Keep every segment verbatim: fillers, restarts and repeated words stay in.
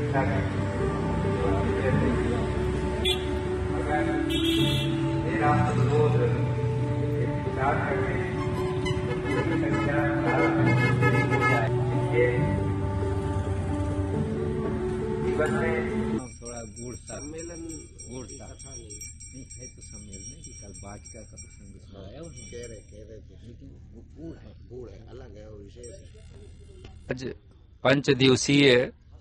अपेक्षा की अगर मेरा अनुरोध विचार करके संख्या हो जाए इसके जीवन में थोड़ा गुड़ सम्मेलन गुड़ नहीं है तो सम्मेलन की कल बाजका का प्रसंग सुनाया कह रहे कह रहे थे लेकिन वो गुड़ है गुड़ है अलग है और विशेष है। आज पंच दिवसीय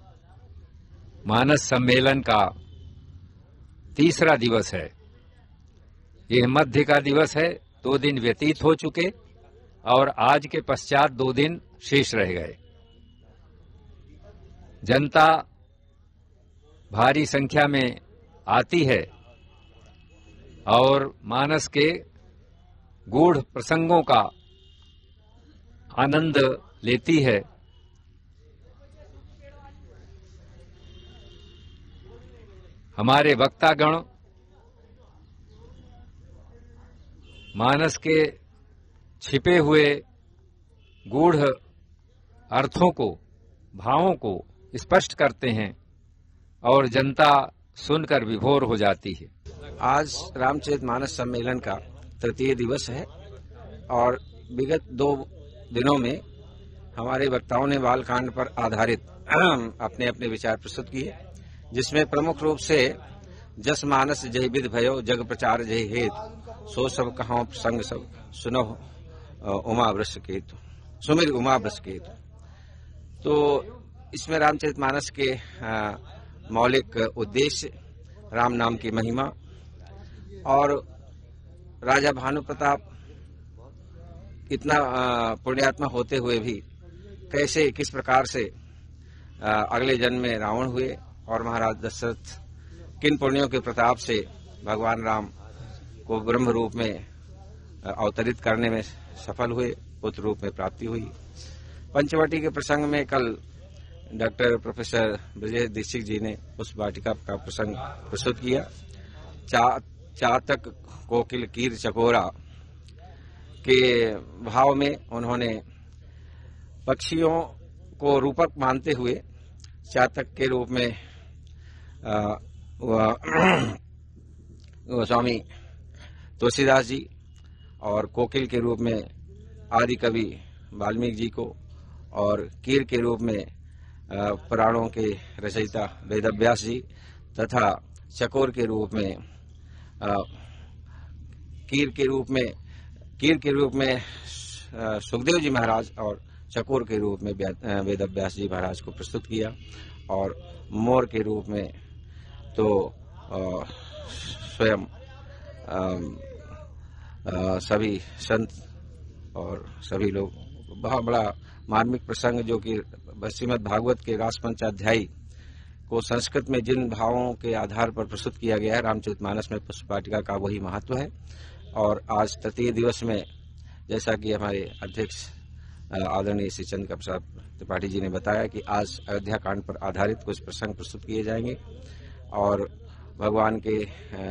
मानस सम्मेलन का तीसरा दिवस है। यह मध्य का दिवस है। दो दिन व्यतीत हो चुके और आज के पश्चात दो दिन शेष रह गए। जनता भारी संख्या में आती है और मानस के गूढ़ प्रसंगों का आनंद लेती है। हमारे वक्तागण मानस के छिपे हुए गूढ़ अर्थों को, भावों को स्पष्ट करते हैं और जनता सुनकर विभोर हो जाती है। आज रामचरितमानस सम्मेलन का तृतीय दिवस है और विगत दो दिनों में हमारे वक्ताओं ने बालकांड पर आधारित अपने अपने विचार प्रस्तुत किए, जिसमें प्रमुख रूप से जस मानस जय विद भयो जग प्रचार जय हेत सो सब कहां प्रसंग सब सुनो उमा वृष केतु सुमिर उमा वृष केतु। तो इसमें रामचरितमानस के मौलिक उद्देश्य, राम नाम की महिमा और राजा भानु प्रताप इतना पुण्यात्मा होते हुए भी कैसे किस प्रकार से अगले जन्म में रावण हुए और महाराज दशरथ किन पुण्यों के प्रताप से भगवान राम को ब्रह्म रूप में अवतरित करने में सफल हुए, पुत्र रूप में प्राप्ति हुई। पंचवटी के प्रसंग में कल डॉक्टर प्रोफेसर ब्रजेश दीक्षित जी ने उस वाटिका का प्रसंग प्रस्तुत किया। चा, चातक कोकिल कीर चकोरा के भाव में उन्होंने पक्षियों को रूपक मानते हुए चातक के रूप में स्वामी तुलसीदास जी और कोकिल के रूप में आदि कवि वाल्मीकि जी को और कीर के रूप में पुराणों के रचयिता वेदव्यास जी तथा चकोर के रूप में कीर के रूप में कीर के रूप में सुखदेव जी महाराज और चकोर के रूप में वेदव्यास जी महाराज को प्रस्तुत किया और मोर के रूप में तो स्वयं सभी संत और सभी लोग बहुत बड़ा मार्मिक प्रसंग जो कि श्रीमद् भागवत के रास पंचाध्यायी को संस्कृत में जिन भावों के आधार पर प्रस्तुत किया गया है रामचरितमानस में पुष्पवाटिका का वही महत्व है। और आज तृतीय दिवस में जैसा कि हमारे अध्यक्ष आदरणीय श्री चंद्र प्रसाद त्रिपाठी जी ने बताया कि आज अयोध्या कांड पर आधारित कुछ प्रसंग प्रस्तुत किए जाएंगे और भगवान के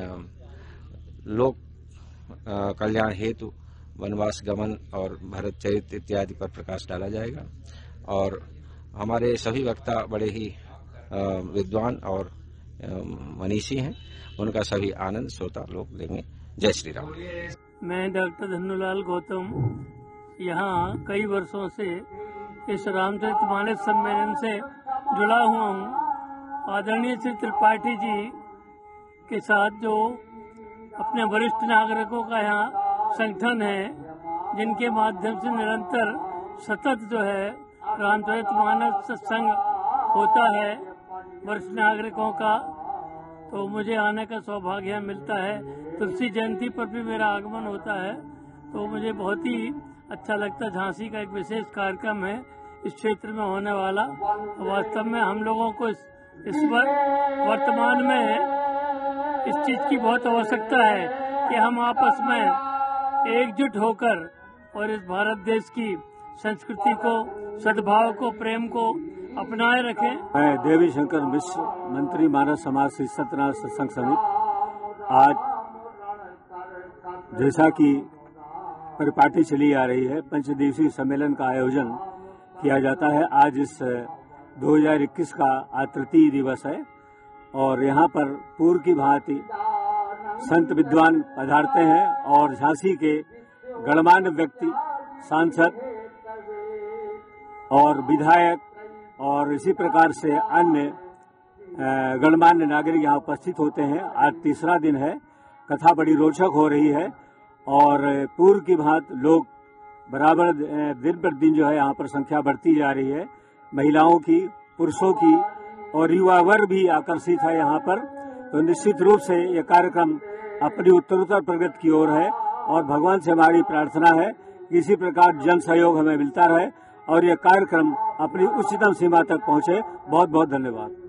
लोक कल्याण हेतु वनवास गमन और भरत चरित इत्यादि पर प्रकाश डाला जाएगा। और हमारे सभी वक्ता बड़े ही विद्वान और मनीषी हैं, उनका सभी आनंद श्रोता लोग लेंगे। जय श्री राम। मैं डॉक्टर धन्नूलाल गौतम यहाँ कई वर्षों से इस रामचरितमानस सम्मेलन से जुड़ा हुआ हूँ। आदरणीय श्री त्रिपाठी जी के साथ जो अपने वरिष्ठ नागरिकों का यहाँ संगठन है, जिनके माध्यम से निरंतर सतत जो है रामचरितमानस सत्संग होता है वरिष्ठ नागरिकों का, तो मुझे आने का सौभाग्य मिलता है। तुलसी जयंती पर भी मेरा आगमन होता है, तो मुझे बहुत ही अच्छा लगता है। झांसी का एक विशेष कार्यक्रम है इस क्षेत्र में होने वाला। वास्तव में हम लोगों को इस, इस वर्तमान में इस चीज की बहुत आवश्यकता है कि हम आपस में एकजुट होकर और इस भारत देश की संस्कृति को, सद्भाव को, प्रेम को अपनाए रखें। मैं देवी शंकर मिश्र, मंत्री मानव समाज श्री सत्यनारायण सत्संग समिति। आज जैसा कि परिपाटी चली आ रही है, पंच दिवसीय सम्मेलन का आयोजन किया जाता है। आज इस दो हज़ार इक्कीस का आज तृतीय दिवस है और यहाँ पर पूर्व की भांति संत विद्वान पधारते हैं और झांसी के गणमान्य व्यक्ति, सांसद और विधायक और इसी प्रकार से अन्य गणमान्य नागरिक यहाँ उपस्थित होते हैं। आज तीसरा दिन है, कथा बड़ी रोचक हो रही है और पूर्व की भांति लोग बराबर दिन पर दिन जो है यहाँ पर संख्या बढ़ती जा रही है। महिलाओं की, पुरुषों की और युवा वर्ग भी आकर्षित है यहाँ पर। तो निश्चित रूप से ये कार्यक्रम अपनी उत्तरोत्तर प्रगति की ओर है और भगवान से हमारी प्रार्थना है कि इसी प्रकार जन सहयोग हमें मिलता रहे और ये कार्यक्रम अपनी उच्चतम सीमा तक पहुंचे। बहुत बहुत धन्यवाद।